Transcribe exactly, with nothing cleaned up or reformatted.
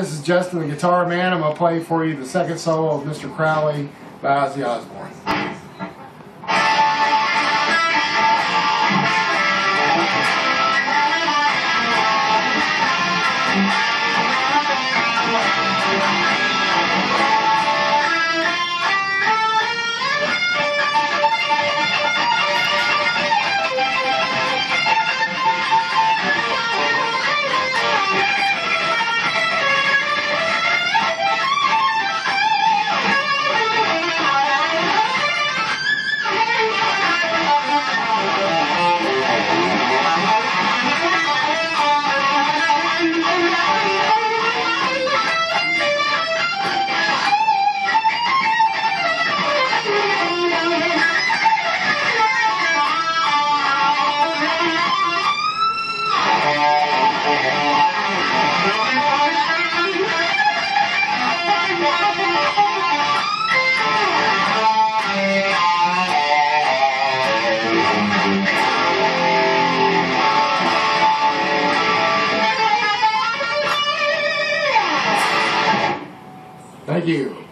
this is Justin, the Guitar Man. I'm going to play for you the second solo of Mister Crowley by Ozzy Osbourne. Thank you.